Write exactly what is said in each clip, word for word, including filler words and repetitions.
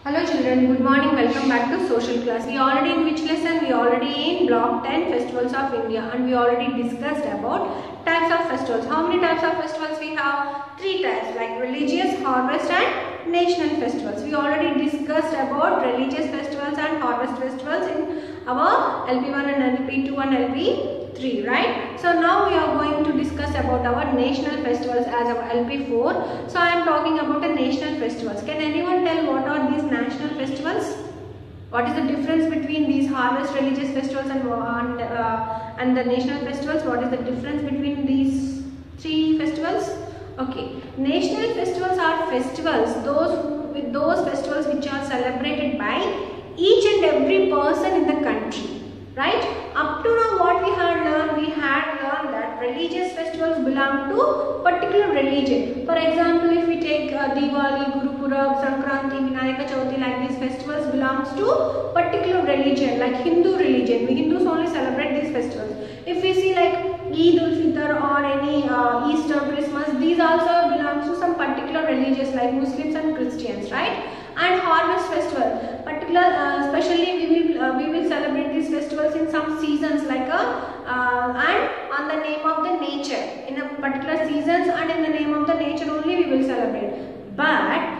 Hello children, good morning, welcome back to social class. We already in which lesson? We already in block ten festivals of India and we already discussed about types of festivals. How many types of festivals we have? Three types like religious, harvest and national festivals. We already discussed about religious festivals and harvest festivals in our L P one and L P two and L P three, right? So now we are going to discuss about our national festivals as our L P four. So I am talking about the national festivals. Can anyone tell what are these national festivals? What is the difference between these harvest religious festivals and and, uh, and the national festivals? What is the difference between these three festivals? Okay, national festivals are festivals those who, with those festivals which are celebrated by each and every person in the country, right? Up to now what we had learned, we had learned that religious festivals belong to particular religion. For example, if we take uh, Diwali, Guru Purab, Sankranti, Vinayaka Chauthi, like these festivals belongs to particular religion, like Hindu religion. We Hindus only celebrate these festivals. If we see like Eid ul Fitr or any uh, Easter, Christmas, these also belongs to some particular religions like Muslims and Christians, right? And harvest festival, particular, uh, especially we will uh, we will celebrate these festivals in some seasons like a uh, and on the name of the nature, in a particular seasons and in the name of the nature only we will celebrate. But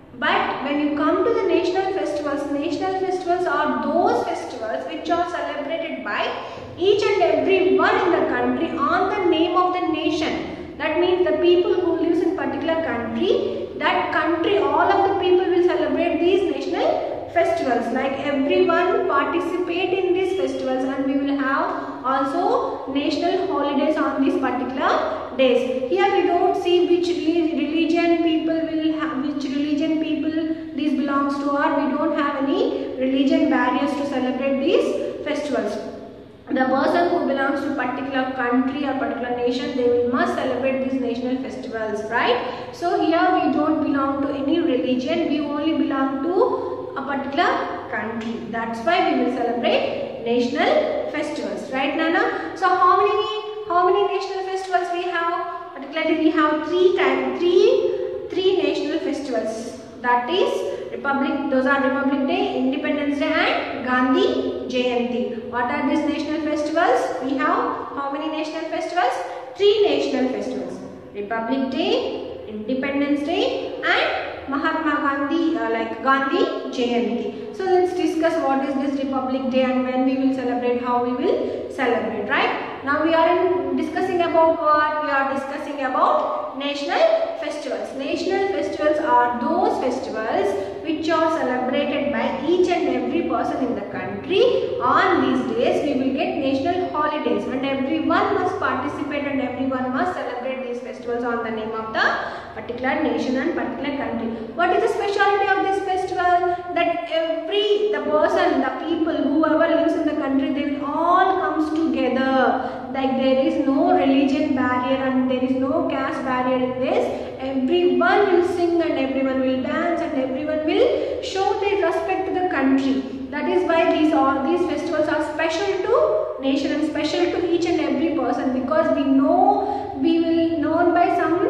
but when you come to the national festivals, national festivals are those festivals which are celebrated by each and every one in the country on the name of the nation. That means the people who lives in particular country, that country, all of the people will celebrate these national festivals. Like everyone participate in these festivals and we will have also national holidays on these particular days. Here we don't see which religion people will have, which religion people this belongs to, or we don't have any religion barriers to celebrate these festivals. The person who belongs to particular country or particular nation, they will must celebrate these national festivals, right? So here we don't belong to any religion, we only belong to a particular country. That's why we will celebrate national festivals, right Nana? So how many how many national festivals we have? Particularly we have three type three three national festivals. That is Republic, those are Republic Day, Independence Day and Gandhi Jayanti. What are these national festivals? We have how many national festivals? Three national festivals. Republic Day, Independence Day and Mahatma Gandhi, uh, like Gandhi Jayanti. So let's discuss what is this Republic Day and when we will celebrate, how we will celebrate, right? Now we are in discussing about what? We are discussing about national festivals. National festivals are those festivals which are celebrated by each and every person in the country. On these days we will get national holidays and everyone must participate and everyone must celebrate these festivals on the name of the particular nation and particular country. What is the speciality of this festival? That every the person, the people, whoever lives in the country, they will all comes together. Like there is no religion barrier and there is no caste barrier in this. Everyone will sing and everyone will dance and everyone will show their respect to the country. That is why these all these festivals are special to nation and special to each and every person, because we know we will known by some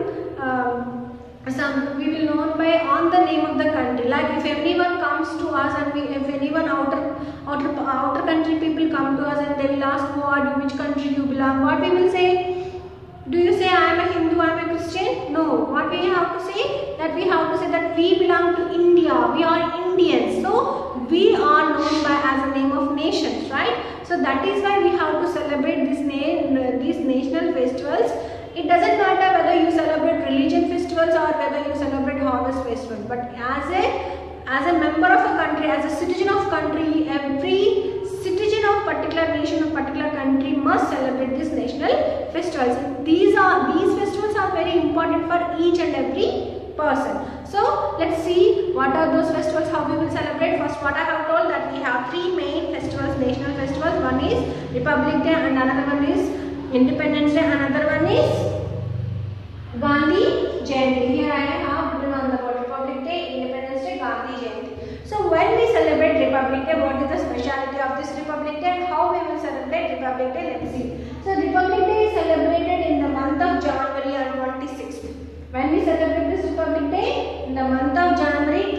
um, some we will known by on the name of the country. Like if anyone comes to us and we, if anyone outer outer outer country people come to us and they will ask who are you, which country you belong, what we will say? Do you say I am a Hindu, I am a Christian? No. What we have to say? That we have to say that we belong to India. We are Indians. So we are known by as a name of nations, right? So that is why we have to celebrate this name, these national festivals. It doesn't matter whether you celebrate religion festivals or whether you celebrate harvest festivals. But as a as a member of a country, as a citizen of country, every citizen of particular nation or particular country must celebrate these national festivals. These are these festivals are very important for each and every person. So let's see what are those festivals, how we will celebrate. First, what I have told that we have three main festivals, national festivals. One is Republic Day and another one is Independence Day, another one is Gandhi Jayanti. Here I have written on the board Republic Day, Independence Day, Gandhi Jayanti. So when we celebrate Republic Day, what is the speciality of this Republic Day and how we will celebrate Republic Day? Let's see. So Republic Day is celebrated in the month of January on twenty-sixth. When we celebrate this Republic Day? In the month of January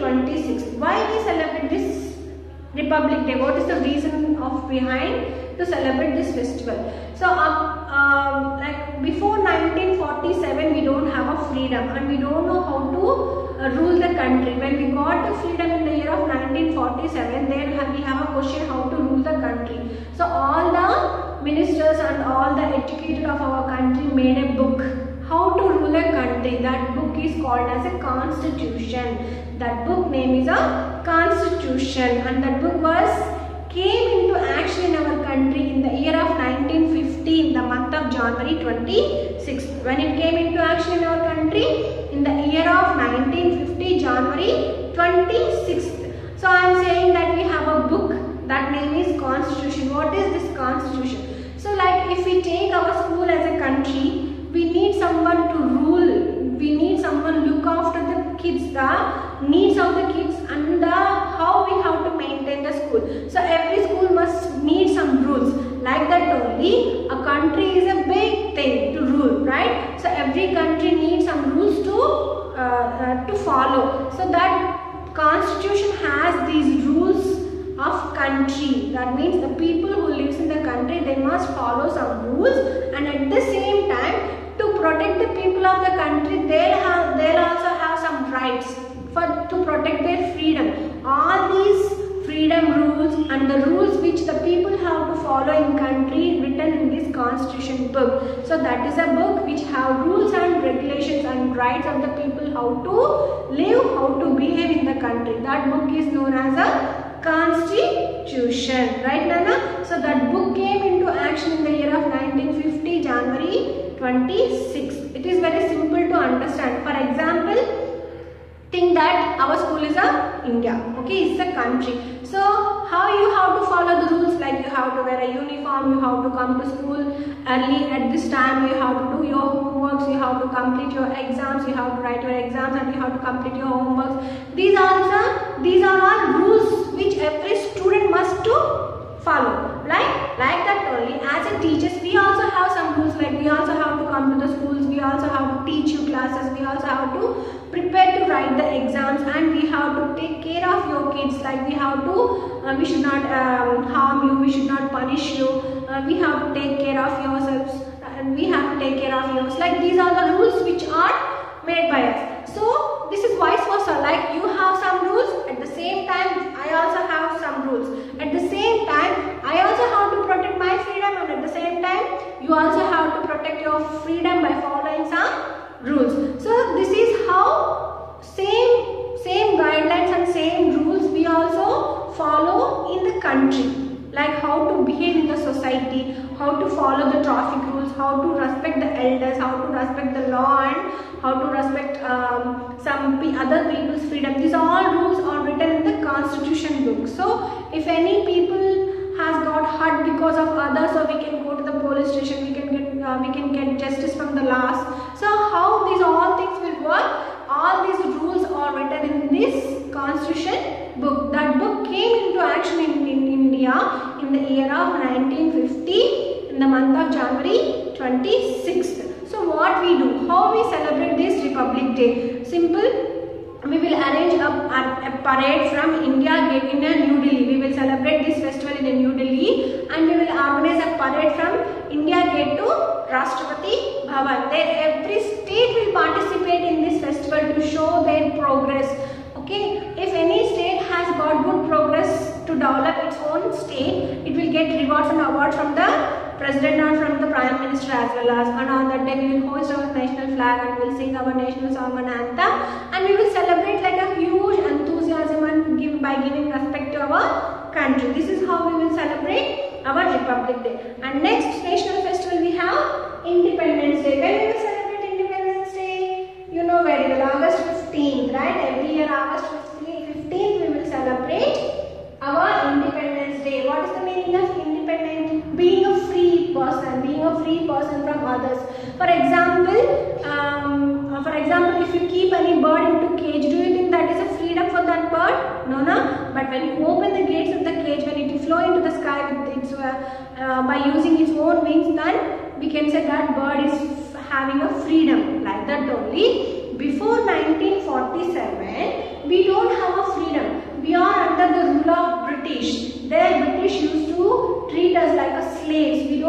twenty-sixth. Why we celebrate this Republic Day? What is the reason of behind to celebrate this festival? So uh, um, like before nineteen forty-seven we don't have a freedom and we don't know how to uh, rule the country. When we got the freedom in the year of nineteen forty-seven, then we have a question how to rule the country. So all the ministers and all the educated of our country made a book how to rule a country. That book is called as a constitution. That book name is a constitution, and that book was came into action in our country in the year of nineteen fifty, in the month of January twenty-sixth. When it came into action in our country in the year of nineteen fifty, January twenty-sixth. So I am saying that we have a book, that name is Constitution. What is this Constitution? So like if we take our school as a country, we need someone to rule. We need someone look after the kids, the needs of the kids, and the how we have to maintain the school. So every school must need some rules. Like that only, a country is a big thing to rule, right? So every country needs some rules to uh, uh, to follow. So that constitution has these rules of country. That means the people who lives in the country, they must follow some rules, and at the same time, to protect the people of the country, they'll have they'll also have some rights for to protect their freedom. All these freedom rules and the rules which the people have to follow in country written in this constitution book. So that is a book which have rules and regulations and rights of the people how to live, how to behave in the country. That book is known as a constitution, right Nana? So that book came into action in the year of nineteen fifty, January twenty-sixth. It is very simple to understand. For example, think that our school is a India, okay, it's a country. So how you have to follow the rules, like you have to wear a uniform, you have to come to school early at this time, you have to do your homeworks, you have to complete your exams, you have to write your exams, and you have to complete your homeworks. These are the, these are all rules which every student must to follow, right? Like that only, as a teachers we also have some rules, like we also have to come to the schools, we also have to teach you classes, we also have to prepare to write the exams, and we have to take care of your kids, like we have to uh, we should not um, harm you, we should not punish you, uh, we have to take care of yourselves, and we have to take care of yours. Like these are the rules which are made by us. So this is vice versa, like you have some rules, at the same time I also have some rules. At the same time I also have to protect my freedom, and at the same time you also have to protect your freedom by following some rules. So this is how same same guidelines and same rules we also follow in the country, like how to behave in the society, how to follow the traffic rules, how to respect the elders, how to respect the law, and how to respect um, some other people's freedom. These all rules are written in the constitution book. So if any people has got hurt because of others, so we can go to the police station, we can get uh, we can get justice from the laws. So how these all things will work? All these rules are written in this constitution book. That book came into action in, in India in the year of nineteen fifty, in the month of January twenty-sixth. So what we do, how we celebrate this Republic Day? Simple. We will arrange a, a, a parade from India Gate in a New Delhi. We will celebrate this festival in a New Delhi, and we will organize a parade from India Gate to Rashtrapati Bhavan. There every state will participate in this festival to show their progress. Okay, if any state has got good progress to develop its own state, it will get rewards and awards from the President or from the Prime Minister as well as. And on that day we will hoist our national flag and we will sing our national song and anthem, and we will celebrate like a huge enthusiasm and give by giving respect to our country. This is how we will celebrate our Republic Day. And next national festival we have Independence Day. When we will celebrate Independence Day? You know very well, August fifteenth, right? Every year August fifteenth we will celebrate our Independence Day. What is the meaning of independent? Being a free person, being a free person from others. For example, um, for example, if you keep any bird into cage, do you think that is a freedom for that bird? No, no. But when you open the gates of the cage, when it fly into the sky with its, uh, uh, by using its own wings, then we can say that bird is having a freedom. Like that only. Before nineteen forty-seven, we don't have a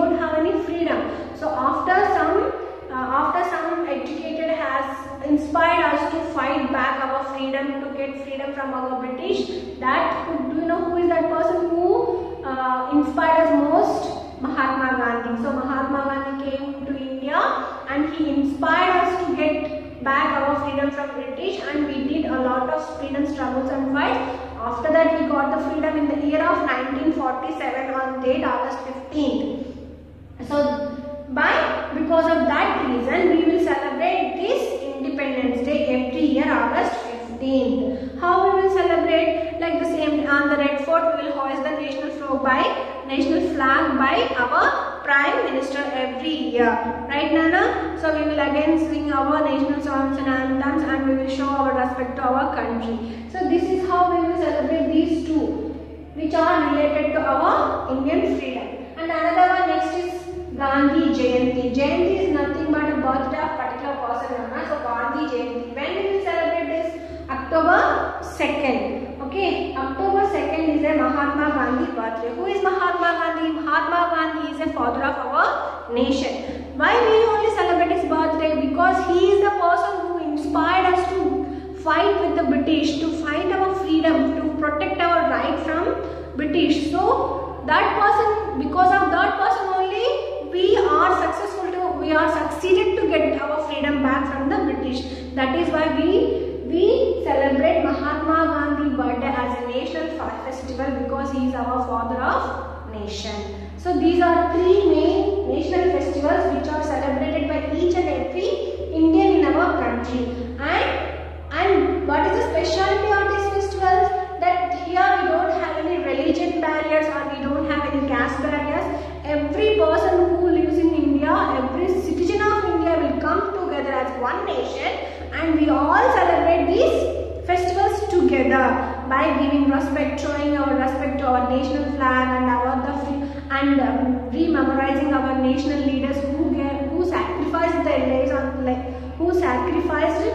don't have any freedom. So after some uh, after some educated has inspired us to fight back our freedom, to get freedom from our British, that do you know who is that person who uh, inspired us most? Mahatma Gandhi. So Mahatma Gandhi came to India and he inspired us to get back our freedom from British, and we did a lot of freedom struggles and fights. After that we got the freedom in the year of nineteen forty-seven on date August fifteenth. So by because of that reason we will celebrate this Independence Day every year August fifteenth. How we will celebrate? Like the same, on the Red Fort we will hoist the national flag by national flag by our Prime Minister every year, right Nana? So we will again sing our national songs and anthems and we will show our respect to our country. So this is how we will celebrate these two, which are related to our Indian freedom. And another one next is Gandhi Jayanti. Jayanti is nothing but a birthday of particular person, Nana. So Gandhi Jayanti. When we will celebrate this? October second. Okay, October second is a Mahatma Gandhi birthday. Who is Mahatma Gandhi? Mahatma Gandhi is a father of our nation. Why we only celebrate his birthday? Because he is the person who inspired us to fight with the British, to fight our freedom, to protect our right from British. So that person, because of that person only, we are successful to, we are succeeded to get our freedom back from the British. That is why we We celebrate Mahatma Gandhi birthday as a national festival, because he is our father of nation. So these are three main national festivals which are celebrated by each and every Indian in our country. And and what is the specialty of these festivals? That here we don't have any religion barriers or we don't have any caste barriers. Every person who lives in India, every citizen of India will come together as one nation, and we all celebrate these festivals together by giving respect, showing our respect to our national flag and our the and um, rememorizing our national leaders who get, who sacrificed their lives on like who sacrificed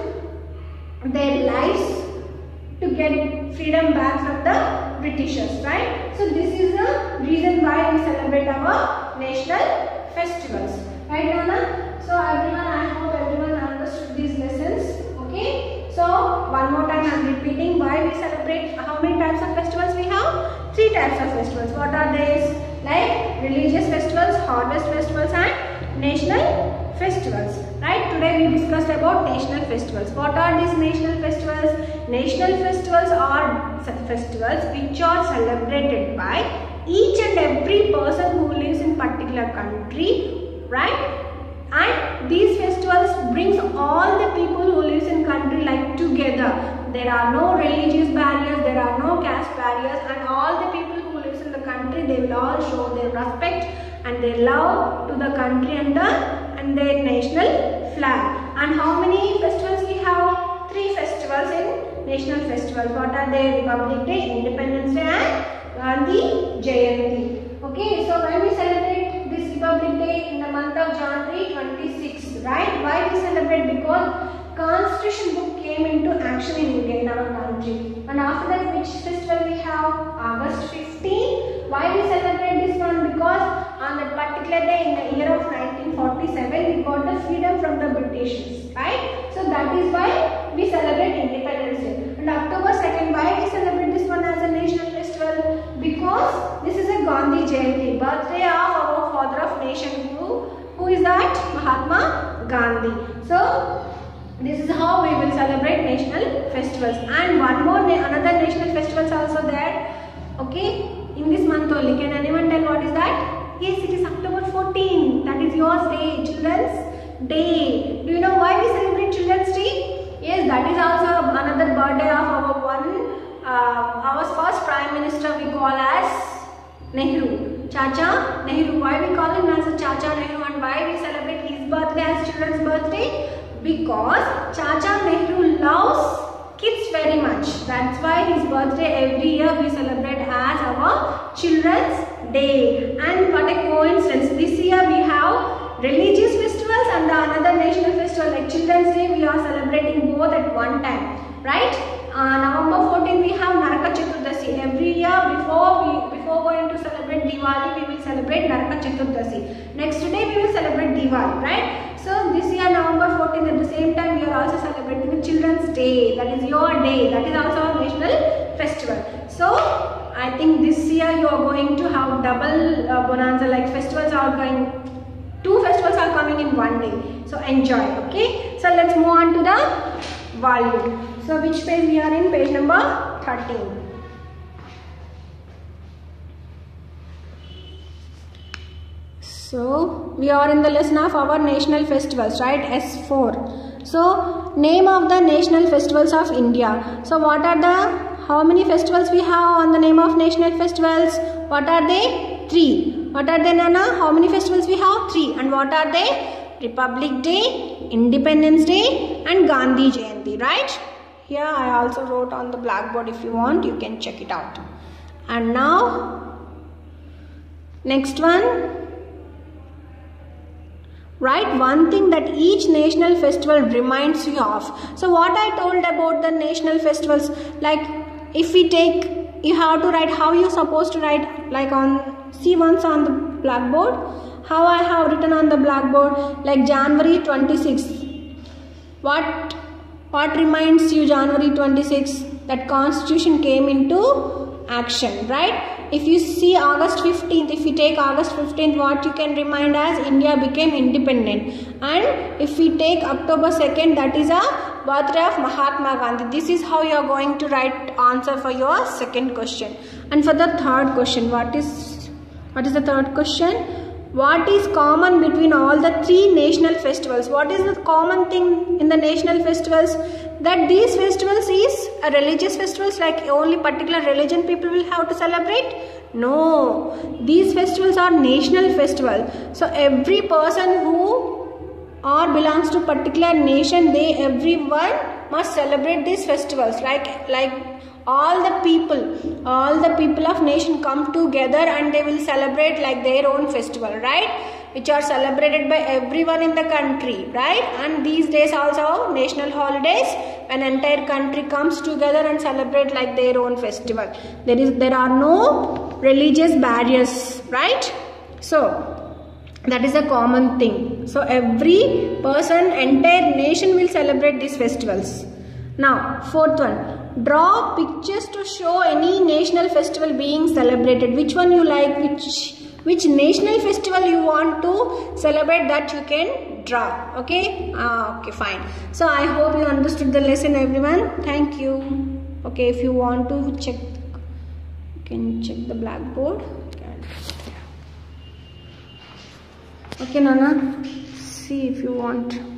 their lives to get freedom back from the Britishers, right? So this is the reason why we celebrate our national festivals, right, Nana? So everyone, I hope everyone understood these lessons. Okay. So one more time I am repeating why we celebrate. How many types of festivals we have? Three types of festivals. What are these? Like religious festivals, harvest festivals, and national festivals. Right? Today we discussed about national festivals. What are these national festivals? National festivals are festivals which are celebrated by each and every person who lives in particular country, right? And these festivals brings all the people who lives in country like together. There are no religious barriers, there are no caste barriers, and all the people who lives in the country, they will all show their respect and their love to the country and the and their national flag. And how many festivals we have? Three festivals in national festivals. What are they? Republic Day, Independence Day, and Gandhi Jayanti. Okay, so when we celebrate this Republic Day in the month of January twenty-sixth, right? Why we celebrate? Because Constitution book came into action in India, in our country. And after that, which festival we have? August fifteenth. Why we celebrate this one? Because on that particular day in the year of nineteen forty-seven, we got the freedom from the Britishers, right? So that is why we celebrate Independence Day. And October second, why we celebrate this one as a national festival? Because this is a Gandhi Jayanti, birthday of our father of nation. Who, who is that? Mahatma Gandhi. So this is how we will celebrate national festivals. And one more, another national festivals also there. Okay, in this month only. Can anyone tell what is that? Yes, it is October fourteenth. That is your day, Children's Day. Do you know why we celebrate Children's Day? Yes, that is also another birthday of our one, uh, our first Prime Minister we call as Nehru. Chacha Nehru. Why we call him as a Chacha Nehru, and why we celebrate his birthday as children's birthday? Because Chacha Nehru loves kids very much. That's why his birthday every year we celebrate as our Children's Day. And what a coincidence, this year we have religious festivals and the another national festival like Children's Day. We are celebrating both at one time, right? Uh, November fourteenth we have Naraka Chaturdasi. Every year before we before going to celebrate Diwali, we will celebrate celebrate Naraka Chaturdasi. Next day we will celebrate Diwali, right? So this year November fourteenth at the same time we are also celebrating the Children's Day. That is your day. That is also a national festival. So I think this year you are going to have double uh, bonanza, like festivals are going, two festivals are coming in one day. So enjoy, okay? So let's move on to the volume. So which page we are in? Page number thirteen. So we are in the lesson of our national festivals, right? S four. So name of the national festivals of India. So what are the, how many festivals we have on the name of national festivals? What are they? Three. What are they, Nana? How many festivals we have? Three. And what are they? Republic Day, Independence Day and Gandhi Jayanti, right? Here I also wrote on the blackboard. If you want, you can check it out. And now next one, write one thing that each national festival reminds you of. So what I told about the national festivals, like if we take, you have to write how you supposed to write, like on, see once on the blackboard, how I have written on the blackboard, like January twenty-sixth. What, what reminds you January twenty-sixth? That Constitution came into action, right? If you see August fifteenth, if we take August fifteenth, what you can remind as India became independent. And if we take October second, that is a birthday of Mahatma Gandhi. This is how you are going to write answer for your second question. And for the third question, what is, what is the third question? What is common between all the three national festivals? What is the common thing in the national festivals? That these festivals is a religious festivals, like only particular religion people will have to celebrate? No, these festivals are national festivals. So every person who or belongs to particular nation, they everyone must celebrate these festivals. Like like all the people, all the people of nation come together and they will celebrate like their own festival, right? Which are celebrated by everyone in the country, right? And these days also national holidays, when entire country comes together and celebrate like their own festival. There is, there are no religious barriers, right? So that is a common thing. So every person, entire nation will celebrate these festivals. Now fourth one, draw pictures to show any national festival being celebrated. Which one you like? Which which national festival you want to celebrate, that you can draw. Okay, ah, okay, fine. So I hope you understood the lesson, everyone. Thank you. Okay, if you want to check, you can check the blackboard. Okay, Nana, see if you want.